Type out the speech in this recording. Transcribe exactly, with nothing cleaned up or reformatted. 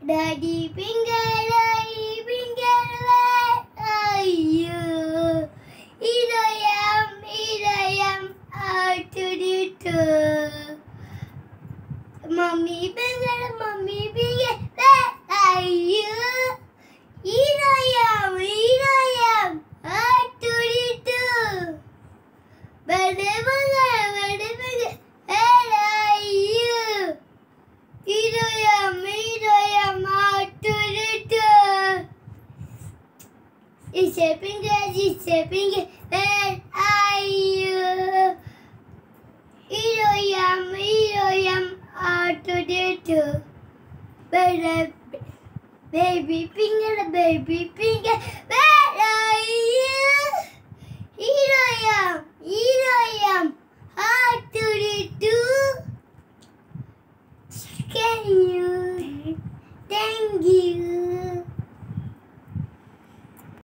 Daddy finger, daddy finger, where are you? Here I am, here I am, out to the door. Mommy finger, mommy finger, where are you? Here I am, here I am, out to the door. Daddy finger, daddy finger, where are you? Here I am, here I am, out to the door. It's a finger, it's a finger, where are you? Here I am, here I am, out to the door. Baby, baby finger, baby finger, where are you? Here I am, here I am, out to the door. Can you? Thank you.